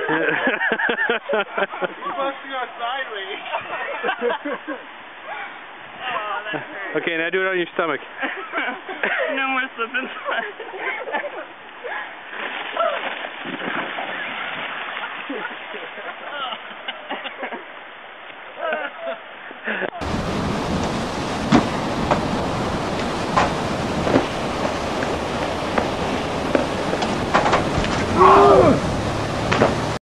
supposed to go sideways. Oh, that hurt. Okay, now do it on your stomach. No more slip and slide.